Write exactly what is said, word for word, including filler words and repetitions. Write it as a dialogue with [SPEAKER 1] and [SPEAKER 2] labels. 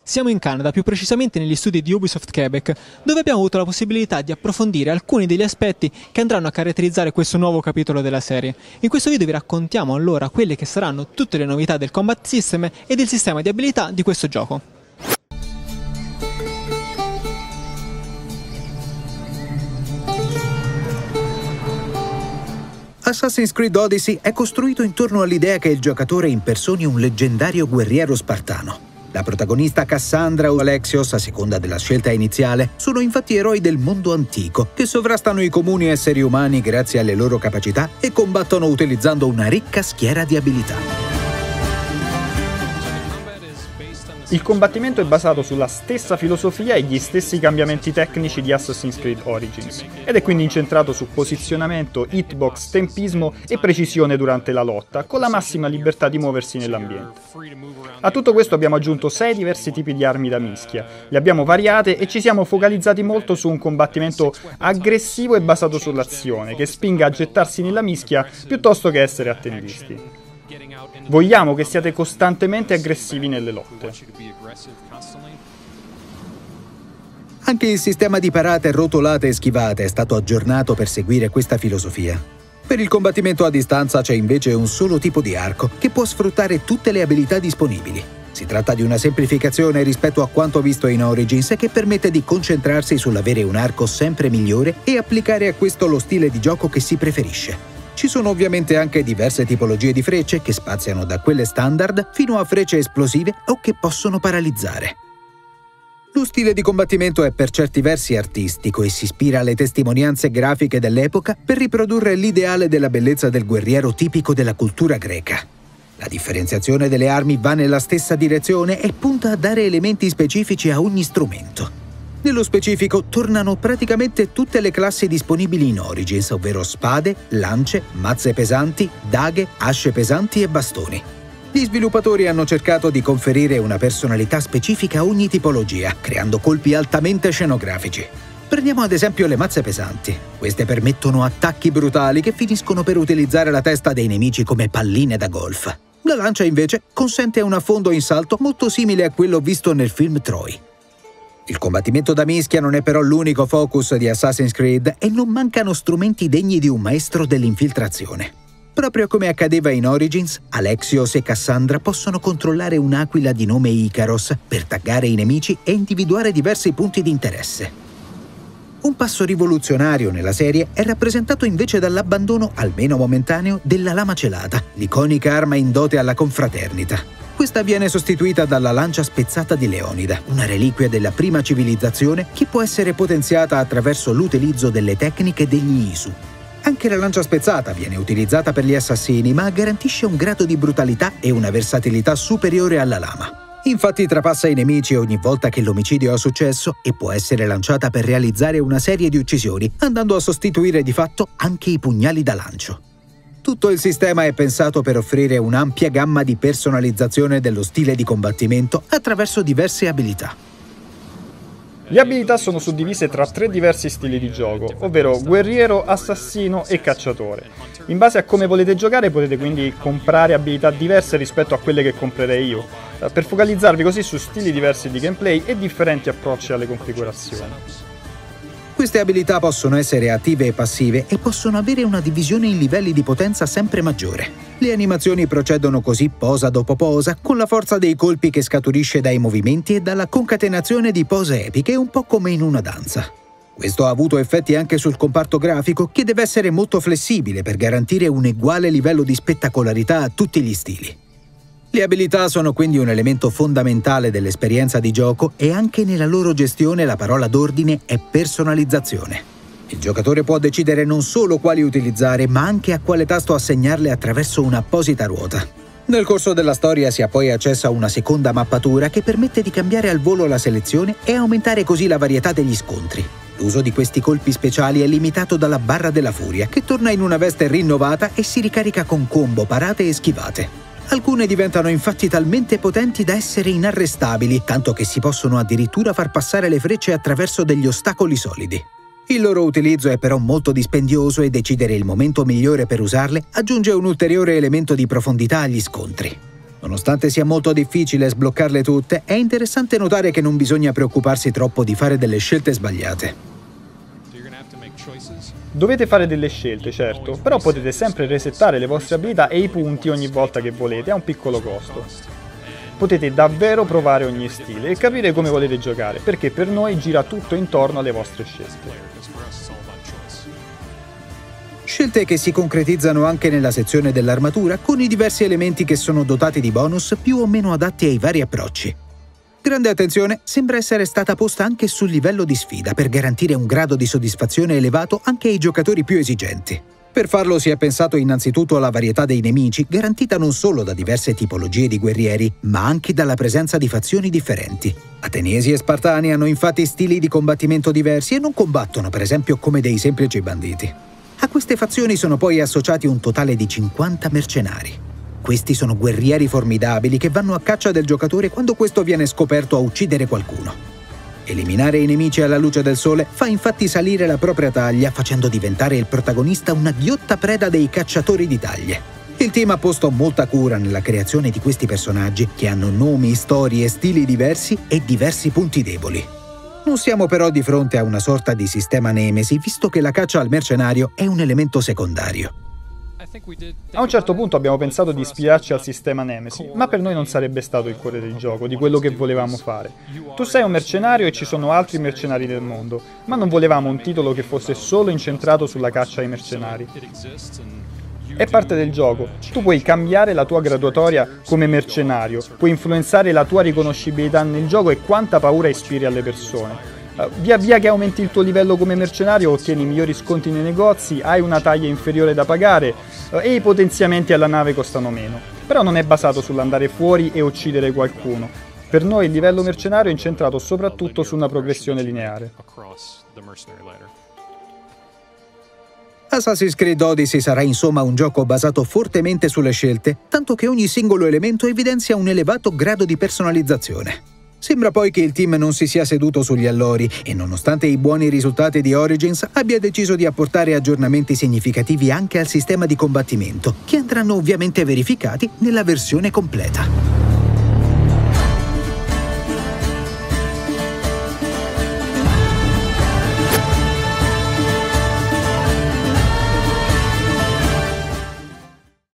[SPEAKER 1] Siamo in Canada, più precisamente negli studi di Ubisoft Quebec, dove abbiamo avuto la possibilità di approfondire alcuni degli aspetti che andranno a caratterizzare questo nuovo capitolo della serie. In questo video vi raccontiamo allora quelle che saranno tutte le novità del combat system e del sistema di abilità di questo gioco.
[SPEAKER 2] Assassin's Creed Odyssey è costruito intorno all'idea che il giocatore impersoni un leggendario guerriero spartano. La protagonista Cassandra o Alexios, a seconda della scelta iniziale, sono infatti eroi del mondo antico che sovrastano i comuni esseri umani grazie alle loro capacità e combattono utilizzando una ricca schiera di abilità.
[SPEAKER 3] Il combattimento è basato sulla stessa filosofia e gli stessi cambiamenti tecnici di Assassin's Creed Origins, ed è quindi incentrato su posizionamento, hitbox, tempismo e precisione durante la lotta, con la massima libertà di muoversi nell'ambiente. A tutto questo abbiamo aggiunto sei diversi tipi di armi da mischia, le abbiamo variate e ci siamo focalizzati molto su un combattimento aggressivo e basato sull'azione, che spinga a gettarsi nella mischia piuttosto che essere attendisti. Vogliamo che siate costantemente aggressivi nelle lotte.
[SPEAKER 2] Anche il sistema di parate, rotolate e schivate è stato aggiornato per seguire questa filosofia. Per il combattimento a distanza c'è invece un solo tipo di arco che può sfruttare tutte le abilità disponibili. Si tratta di una semplificazione rispetto a quanto visto in Origins e che permette di concentrarsi sull'avere un arco sempre migliore e applicare a questo lo stile di gioco che si preferisce. Ci sono ovviamente anche diverse tipologie di frecce che spaziano da quelle standard fino a frecce esplosive o che possono paralizzare. Lo stile di combattimento è per certi versi artistico e si ispira alle testimonianze grafiche dell'epoca per riprodurre l'ideale della bellezza del guerriero tipico della cultura greca. La differenziazione delle armi va nella stessa direzione e punta a dare elementi specifici a ogni strumento. Nello specifico, tornano praticamente tutte le classi disponibili in Origins, ovvero spade, lance, mazze pesanti, daghe, asce pesanti e bastoni. Gli sviluppatori hanno cercato di conferire una personalità specifica a ogni tipologia, creando colpi altamente scenografici. Prendiamo ad esempio le mazze pesanti. Queste permettono attacchi brutali che finiscono per utilizzare la testa dei nemici come palline da golf. La lancia, invece, consente un affondo in salto molto simile a quello visto nel film Troy. Il combattimento da mischia non è però l'unico focus di Assassin's Creed e non mancano strumenti degni di un maestro dell'infiltrazione. Proprio come accadeva in Origins, Alexios e Cassandra possono controllare un'aquila di nome Icaros per taggare i nemici e individuare diversi punti di interesse. Un passo rivoluzionario nella serie è rappresentato invece dall'abbandono, almeno momentaneo, della lama celata, l'iconica arma in dote alla confraternita. Questa viene sostituita dalla lancia spezzata di Leonida, una reliquia della prima civilizzazione che può essere potenziata attraverso l'utilizzo delle tecniche degli Isu. Anche la lancia spezzata viene utilizzata per gli assassini, ma garantisce un grado di brutalità e una versatilità superiore alla lama. Infatti trapassa i nemici ogni volta che l'omicidio ha successo e può essere lanciata per realizzare una serie di uccisioni, andando a sostituire di fatto anche i pugnali da lancio. Tutto il sistema è pensato per offrire un'ampia gamma di personalizzazione dello stile di combattimento attraverso diverse abilità.
[SPEAKER 3] Le abilità sono suddivise tra tre diversi stili di gioco, ovvero guerriero, assassino e cacciatore. In base a come volete giocare potete quindi comprare abilità diverse rispetto a quelle che comprerei io, per focalizzarvi così su stili diversi di gameplay e differenti approcci alle configurazioni.
[SPEAKER 2] Queste abilità possono essere attive e passive e possono avere una divisione in livelli di potenza sempre maggiore. Le animazioni procedono così posa dopo posa, con la forza dei colpi che scaturisce dai movimenti e dalla concatenazione di pose epiche, un po' come in una danza. Questo ha avuto effetti anche sul comparto grafico, che deve essere molto flessibile per garantire un uguale livello di spettacolarità a tutti gli stili. Le abilità sono quindi un elemento fondamentale dell'esperienza di gioco e anche nella loro gestione la parola d'ordine è personalizzazione. Il giocatore può decidere non solo quali utilizzare, ma anche a quale tasto assegnarle attraverso un'apposita ruota. Nel corso della storia si ha poi accesso a una seconda mappatura che permette di cambiare al volo la selezione e aumentare così la varietà degli scontri. L'uso di questi colpi speciali è limitato dalla barra della furia, che torna in una veste rinnovata e si ricarica con combo, parate e schivate. Alcune diventano infatti talmente potenti da essere inarrestabili, tanto che si possono addirittura far passare le frecce attraverso degli ostacoli solidi. Il loro utilizzo è però molto dispendioso e decidere il momento migliore per usarle aggiunge un ulteriore elemento di profondità agli scontri. Nonostante sia molto difficile sbloccarle tutte, è interessante notare che non bisogna preoccuparsi troppo di fare delle scelte sbagliate.
[SPEAKER 3] Dovete fare delle scelte, certo, però potete sempre resettare le vostre abilità e i punti ogni volta che volete, a un piccolo costo. Potete davvero provare ogni stile e capire come volete giocare, perché per noi gira tutto intorno alle vostre scelte.
[SPEAKER 2] Scelte che si concretizzano anche nella sezione dell'armatura, con i diversi elementi che sono dotati di bonus più o meno adatti ai vari approcci. Grande attenzione sembra essere stata posta anche sul livello di sfida per garantire un grado di soddisfazione elevato anche ai giocatori più esigenti. Per farlo si è pensato innanzitutto alla varietà dei nemici, garantita non solo da diverse tipologie di guerrieri, ma anche dalla presenza di fazioni differenti. Ateniesi e Spartani hanno infatti stili di combattimento diversi e non combattono, per esempio, come dei semplici banditi. A queste fazioni sono poi associati un totale di cinquanta mercenari. Questi sono guerrieri formidabili che vanno a caccia del giocatore quando questo viene scoperto a uccidere qualcuno. Eliminare i nemici alla luce del sole fa infatti salire la propria taglia, facendo diventare il protagonista una ghiotta preda dei cacciatori di taglie. Il team ha posto molta cura nella creazione di questi personaggi, che hanno nomi, storie, stili diversi e diversi punti deboli. Non siamo però di fronte a una sorta di sistema Nemesi, visto che la caccia al mercenario è un elemento secondario.
[SPEAKER 3] A un certo punto abbiamo pensato di ispirarci al sistema Nemesi, ma per noi non sarebbe stato il cuore del gioco, di quello che volevamo fare. Tu sei un mercenario e ci sono altri mercenari del mondo, ma non volevamo un titolo che fosse solo incentrato sulla caccia ai mercenari. È parte del gioco, tu puoi cambiare la tua graduatoria come mercenario, puoi influenzare la tua riconoscibilità nel gioco e quanta paura ispiri alle persone. Uh, via via che aumenti il tuo livello come mercenario ottieni migliori sconti nei negozi, hai una taglia inferiore da pagare uh, e i potenziamenti alla nave costano meno. Però non è basato sull'andare fuori e uccidere qualcuno. Per noi il livello mercenario è incentrato soprattutto su una progressione lineare.
[SPEAKER 2] Assassin's Creed Odyssey sarà insomma un gioco basato fortemente sulle scelte, tanto che ogni singolo elemento evidenzia un elevato grado di personalizzazione. Sembra poi che il team non si sia seduto sugli allori e, nonostante i buoni risultati di Origins, abbia deciso di apportare aggiornamenti significativi anche al sistema di combattimento, che andranno ovviamente verificati nella versione completa.